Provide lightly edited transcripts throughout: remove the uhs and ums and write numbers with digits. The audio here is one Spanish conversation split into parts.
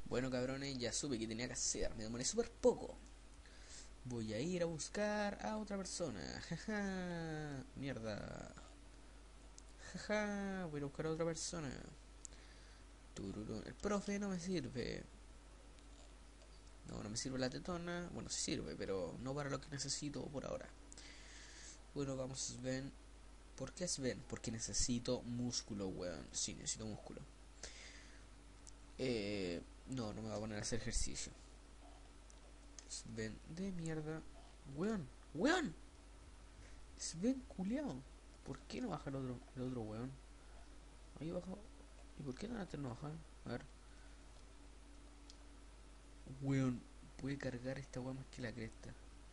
Bueno, cabrones, ya supe que tenía que hacer. Me demoré súper poco. Voy a ir a buscar a otra persona. Jaja. Mierda. Jaja. Voy a ir a buscar a otra persona. Tururú. El profe no me sirve. No, no me sirve la tetona. Bueno, sí sirve, pero no para lo que necesito por ahora. Bueno, vamos, Sven. ¿Por qué Sven? Porque necesito músculo, weón. Sí, necesito músculo. No, no me va a poner a hacer ejercicio. Sven de mierda. Weón, weón. Sven culiao. ¿Por qué no baja el otro weón? Ahí bajó. ¿Y por qué no baja? A ver. Weón, puede cargar esta weón más que la cresta.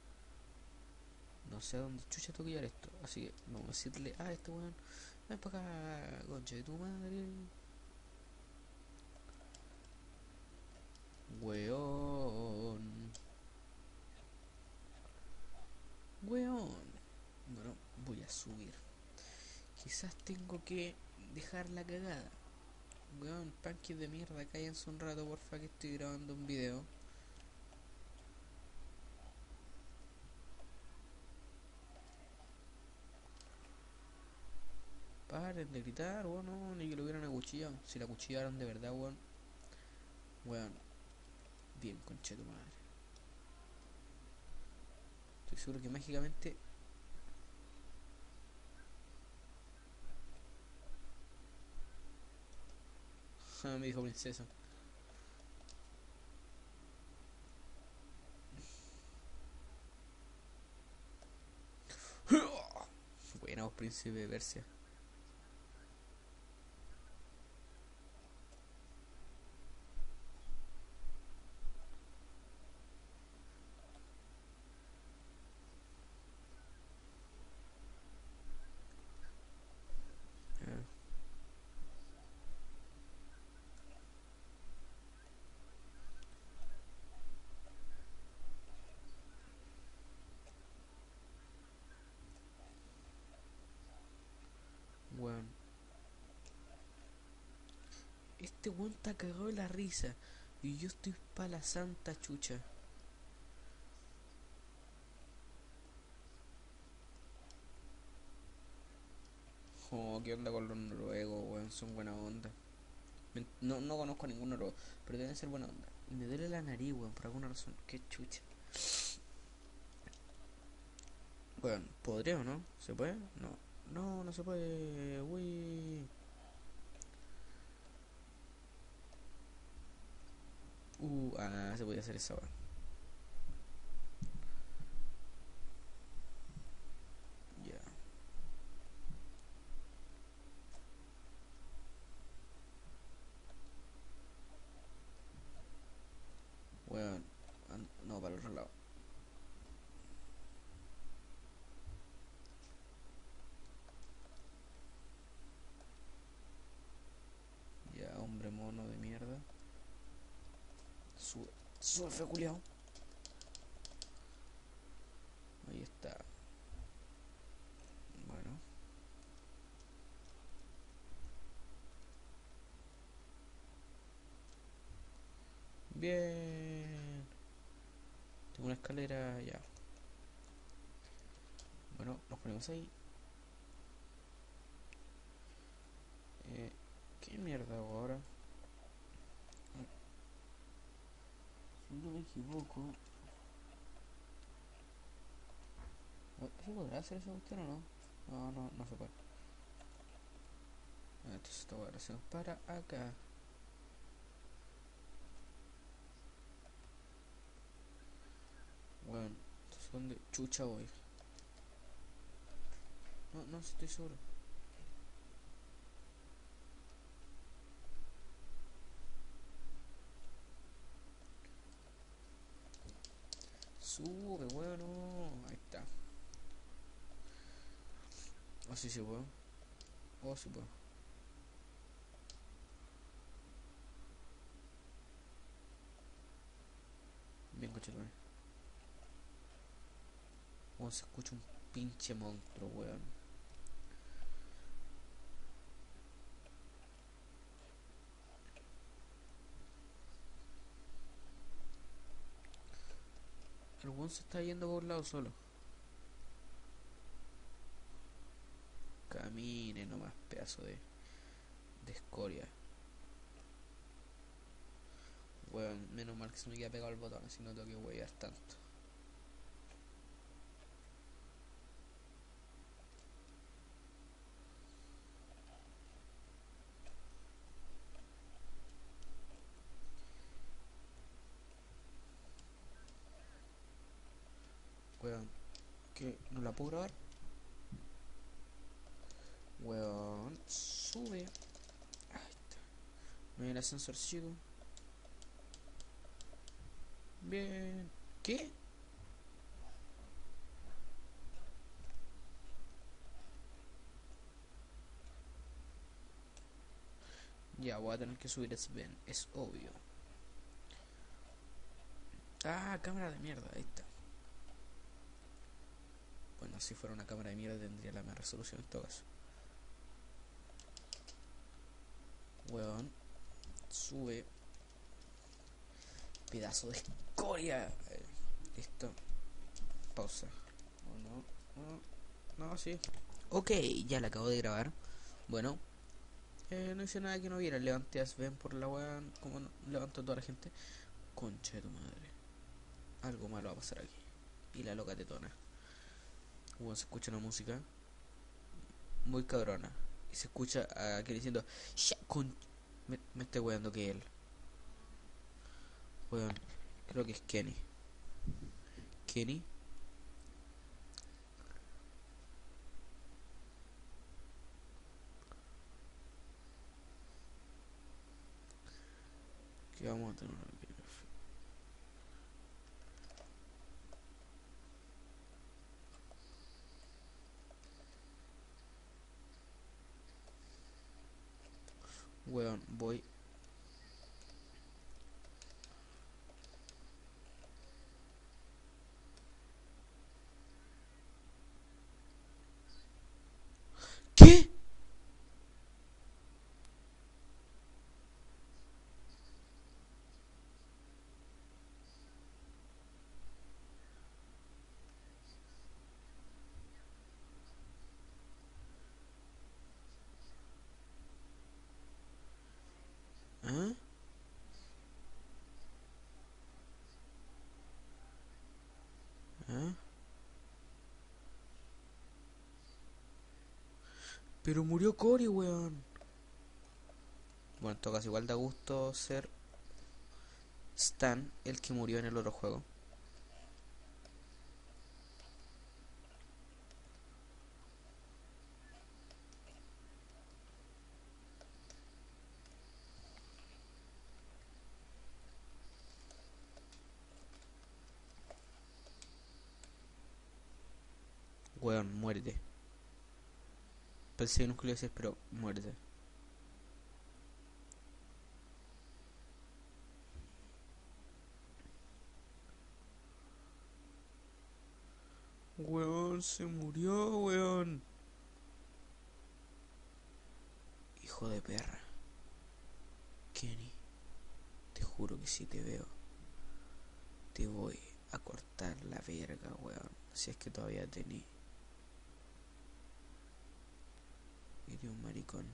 No sé a dónde chucha tengo que llevar esto. Así que vamos a decirle a este weón. Ven para acá, concha de tu madre. Weón. Weón. Bueno, voy a subir. Quizás tengo que dejar la cagada. Weón, panques de mierda, cállense un rato, porfa, que estoy grabando un video. Paren de gritar, weón, no, ni que lo hubieran acuchillado. Si la acuchillaron de verdad, weón. Weón, bien, concha de tu madre. Estoy seguro que mágicamente. Ja, me dijo princesa. Buena, vos, príncipe de Persia. Ah, weón. Este weón está cagado de la risa. Y yo estoy pa' la santa chucha. Oh, ¿qué onda con los noruegos, weón? Son buena onda. No, no conozco a ningún noruego, pero deben ser buena onda. Y me duele la nariz, weón, por alguna razón. Qué chucha. Weón, ¿podría o no? ¿Se puede? No. No, no se puede. Uy. Se podía hacer esa, weón. Ya. Yeah. Weón. No, para el otro lado. Ya, yeah, hombre mono de mierda. Sube. Sube, fue culiao. Ahí está. Bueno. Bien. Tengo una escalera ya. Bueno, nos ponemos ahí. ¿Qué mierda hago ahora? Si no me equivoco. ¿Se podrá hacer esa cuestión o no? No, no, no se puede. Entonces esta weá la hacemos para acá. Bueno, entonces ¿dónde chucha voy? No, no estoy seguro. Sube, weón, no. Ahí está. Oh, sí, sí puedo. Oh, sí puedo. Bien, cochetón. Oh, se escucha un pinche monstruo, weón. El weón se está yendo por un lado solo. Camine nomás, pedazo de escoria. Weón, menos mal que se me queda pegado el botón, así no tengo que huevear tanto. Weón, ¿qué? ¿No la puedo grabar? Weón, sube. Ahí está. No hay el ascensor chico. Bien. ¿Qué? Ya, voy a tener que subir Sven, es obvio. Ah, cámara de mierda, ahí está. Bueno, si fuera una cámara de mierda tendría la más resolución en todo caso. Weón, sube. Pedazo de escoria. Listo. Pausa. Oh, no, no, sí. Ok, ya la acabo de grabar. Bueno, no hice nada que no viera. Levanté a Sven por la weá. Como no, levantó a toda la gente. Concha de tu madre. Algo malo va a pasar aquí. Y la loca tetona. Bueno, se escucha una música muy cabrona. Y se escucha a aquel diciendo: "Ya, me estoy weando que él. Weón, creo que es Kenny. Kenny. Que vamos a tener una pequeña weón, voy. ¿Qué? ¿Ah? ¿Ah? Pero murió Cory, weón. Bueno, en todo caso, igual da gusto ser Stan el que murió en el otro juego. Weón, muérete. Pensé que nunca lo iba a decir, pero muérete. Weón, se murió, weón. Hijo de perra. Kenny, te juro que si te veo, te voy a cortar la verga, weón. Si es que todavía tení. Eres un maricón.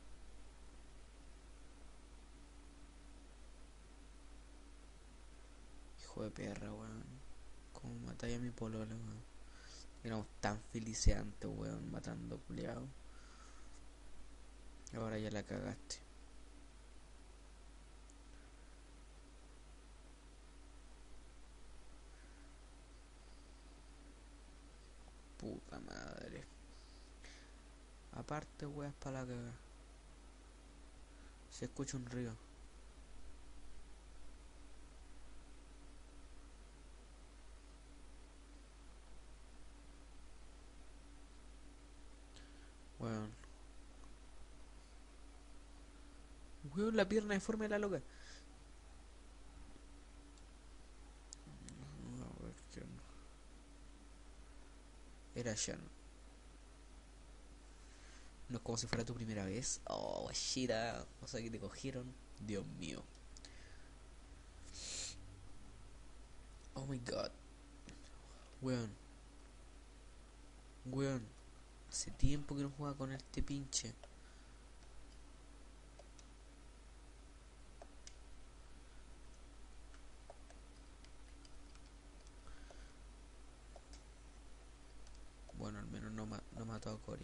Hijo de perra, weón. Como matáis a mi polola, weón. Éramos tan felices antes, weón, matando culiao. Ahora ya la cagaste. Puta madre. Aparte, weas para la caga. Se escucha un río. Weón. Weón, la pierna deforme de la loca. No, weón, era Shannon. No es como si fuera tu primera vez. Oh, guachita. O sea que te cogieron. Dios mío. Oh my god. Weón, weón. Hace tiempo que no juega con este pinche. Bueno, al menos no mató a Cory.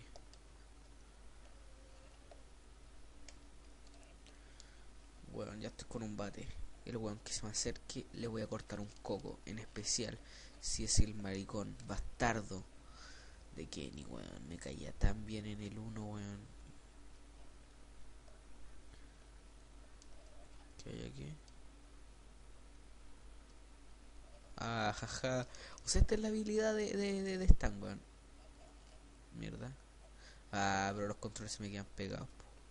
Weón, ya estoy con un bate. El weón que se me acerque le voy a cortar un coco. En especial si es el maricón bastardo de Kenny, weón. Me caía tan bien en el uno, weón. ¿Qué hay aquí? Ah, jaja. O sea, esta es la habilidad de Stan, weón. Mierda. Ah, pero los controles se me quedan pegados.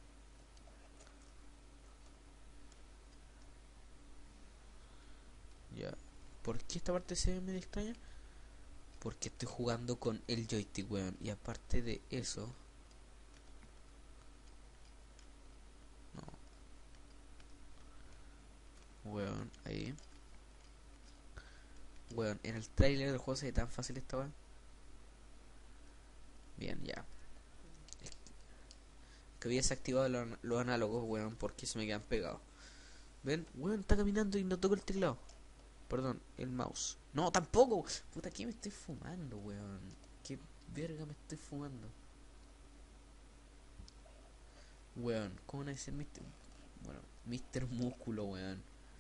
Ya. ¿Por qué esta parte se ve medio extraña? Porque estoy jugando con el joystick, weón. Y aparte de eso... No, weón, ahí. Weón, en el trailer del juego se ve tan fácil esta weón. Bien, ya. Que había desactivado los análogos, weón, porque se me quedan pegados. ¿Ven? Weón, está caminando y no toco el teclado. Perdón, el mouse. No, tampoco. Puta, ¿qué me estoy fumando, weón? ¿Qué verga me estoy fumando? Weón, ¿cómo van a decir Mr. Bueno, Mr. Músculo, weón?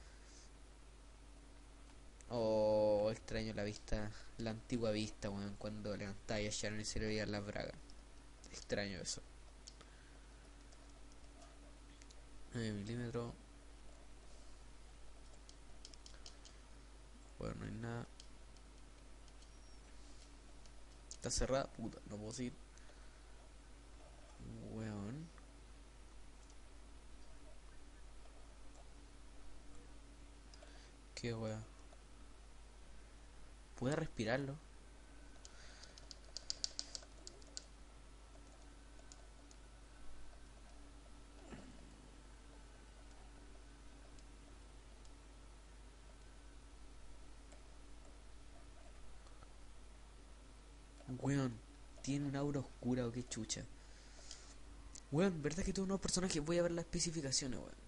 Oh, extraño la vista, la antigua vista, weón, cuando levantaba y a Sharon y se le veían las bragas. Extraño eso. 9 milímetros. Bueno, no hay nada. Está cerrada, puta, no puedo seguir. Weón. Qué weón. ¿Puede respirarlo? Weón. Tiene un aura oscura o qué chucha. Weón, ¿verdad que tengo unos personajes? Voy a ver las especificaciones, weón.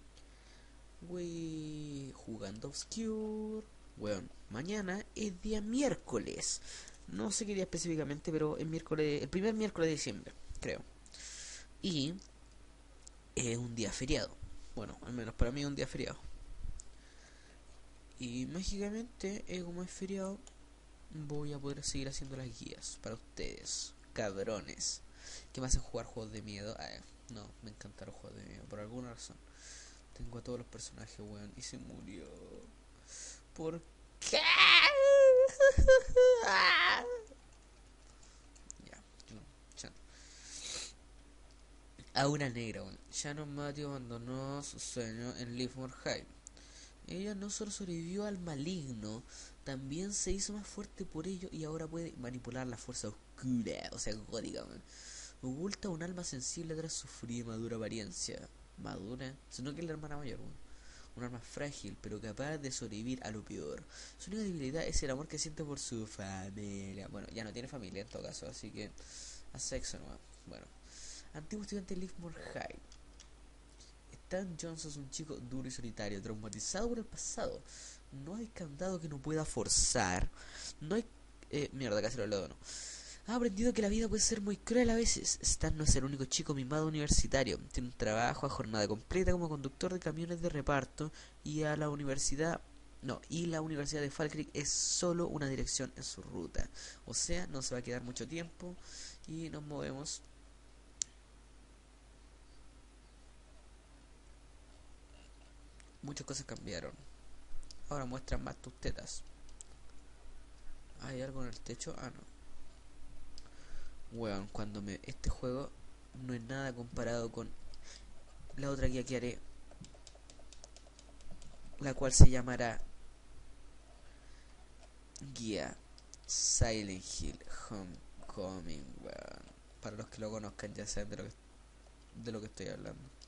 Wey, jugando Obscure. Weón, mañana es día miércoles. No sé qué día específicamente, pero es miércoles, el primer miércoles de diciembre, creo. Y es un día feriado. Bueno, al menos para mí es un día feriado. Y mágicamente, como es feriado, voy a poder seguir haciendo las guías para ustedes, cabrones, que me hacen jugar juegos de miedo. No, me encantan los juegos de miedo, por alguna razón. Tengo a todos los personajes, weón, y se murió. ¿Por qué? Ya, no, ya. Aura negra, weón. Shannon Matthew abandonó su sueño en Livermore High. Ella no solo sobrevivió al maligno, también se hizo más fuerte por ello y ahora puede manipular la fuerza oscura, o sea, gótica, man. Oculta un alma sensible tras su fría y madura apariencia. ¿Madura? Sino que es la hermana mayor, man. Un alma frágil, pero capaz de sobrevivir a lo peor. Su única debilidad es el amor que siente por su familia. Bueno, ya no tiene familia en todo caso, así que a sexo nomás. Bueno, antiguo estudiante de Livermore High. Stan Johnson es un chico duro y solitario, traumatizado por el pasado. No hay candado que no pueda forzar. No hay... mierda, casi lo leo, no. Ha aprendido que la vida puede ser muy cruel a veces. Stan no es el único chico mimado universitario. Tiene un trabajo a jornada completa como conductor de camiones de reparto y a la universidad... No, y la Universidad de Falkirk es solo una dirección en su ruta. O sea, no se va a quedar mucho tiempo y nos movemos. Muchas cosas cambiaron. Ahora muestran más tus tetas. ¿Hay algo en el techo? Ah, no. Weón, cuando me... Este juego no es nada comparado con la otra guía que haré, la cual se llamará Guía Silent Hill Homecoming, weón. Para los que lo conozcan ya saben de lo que estoy hablando.